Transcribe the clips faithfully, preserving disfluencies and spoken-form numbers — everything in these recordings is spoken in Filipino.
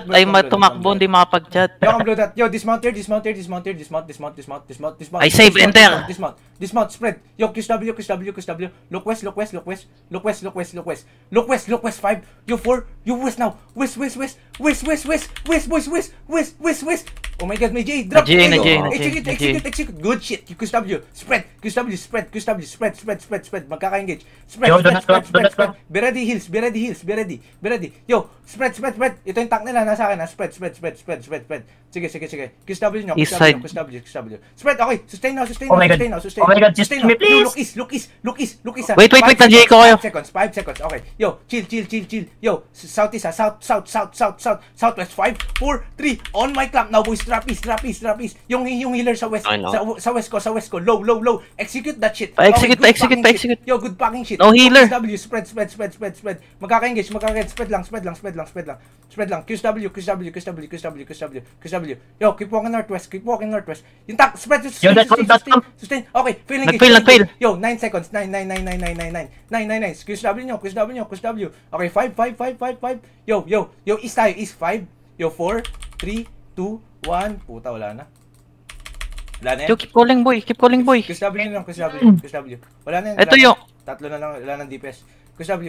ay tumakbo, hindi makapag-chat. Yo, blue dot. Yo, dismount here, dismount here, dismount here, dismount, dismount, dismount, dismount, dismount. I save, enter. Dismount, dismount, spread. Yo, Q W, Q W, Q W. Look west, look west, look west, look west, look west, look west. Look west, look west, five. Yo, four. Yo, west now. West, west, west. West, west, west. West, west, west. West, west, west. Oh my god, may J. Drop. J, na J, na J. Execute, execute, execute. Good shit. Q W. Spread. Q W, spread. Q W, spread, spread, spread, spread. Magkaka-engage. Spread, spread, spread, spread, spread. Be ready, heals. Be ready, heals. Be ready. Be ready. Yo, spread, spread, spread. Ito yung tank nila. Nasa akin, ha. Spread, spread, spread, spread, spread, spread. Sige, sige, sige. Q W nyo. Q W, Q W, Q W. Spread, okay. Sustain now, sustain now, sustain now, sustain. Oh my god, just me, please. Look east, look east, look east, look east. Wait, wait, wait. Nandiyan ko kayo. five seconds, five seconds. Okay. Yo, chill, chill, chill, chill. Yo, southeast, ha. South, south, south, south, south, southwest. five, four, three. On my clamp. Now, boys, trap east, trap east, trap east. Yung, yung healer sa west. Sa, sa west ko, sa west ko. Low, low, low. Execute that shit. Pa-execute, pa-execute, pa-execute. Yo, good fucking shit. No healer. Q W, spread, spread, spread, spread, spread. Magkaka-engage, magkaka-engage. Spread lang, spread lang, spread lang, spread lang. Spread lang. Q W, Q W, Q W, Q W, Q W, Q W. Yo, keep walking northwest, keep walking northwest. Yung tak, spread, sustain, sustain, sustain, sustain. Okay, fail engage. Nag-fail, nag-fail. Yo, nine seconds. nine, nine, nine, nine, nine, nine, nine. nine, nine, nine. Q W nyo, Q W nyo, Q W. Okay, five, five, five, five, five. Yo, yo, yo, east tayo, east five. Yo, four, three, two, one. Puta, wala na. Wala na yan. Yo, keep calling boy, keep calling boy. Q W nyo, Q W, Q W. Wala na yan. Ito yung. Tatlo na lang, wala ng D P S. Q W.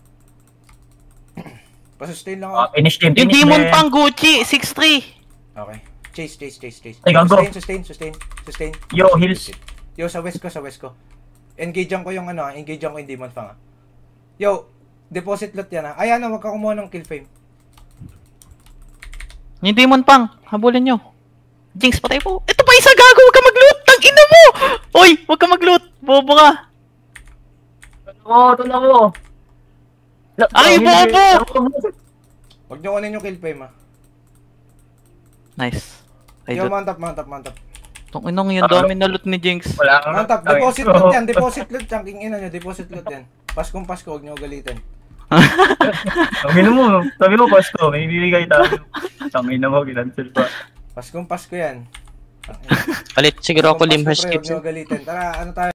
Pasustain lang Uh, ako. finish team. Yung demon pang Gucci, six three. Okay. Chase, chase, chase, chase. Ay, gago. Sustain, sustain, sustain, sustain. Yo, heals. Yo, sa west ko, sa west ko. Engagean ko yung ano, engagean ko yung demon fang. Yo, deposit lot yan ha. Ay, ano, wag ka kumuha ng kill fame. Yung demon pang, habulin nyo. Jinx, patay po. Ito pa isa, gago, wag ka mag-loot. Tang ina mo. Oy, wag ka mag-loot. Bobo ka. Oo, ito na ko. Ay, bobo! Wag nyo kunin yung kill fame ha. Nice. Ay, Yo, loot. mount up, mount up, mount up. Tong inong yung dami na loot ni Jinx. Wala kang Mount up, deposit lot yan, deposit lot. Tangking ina nyo, deposit lot yan. Paskong Pasko, wag nyo galitin. Sabi mo, sabi mo, Pasko, may bibigay tayo. Sabi mo, ginansel pa. Paskong Pasko yan. Palit siguro ako Paskong limber Pasko, pre, skip. wag nyo galitin. Tara, ano tayo?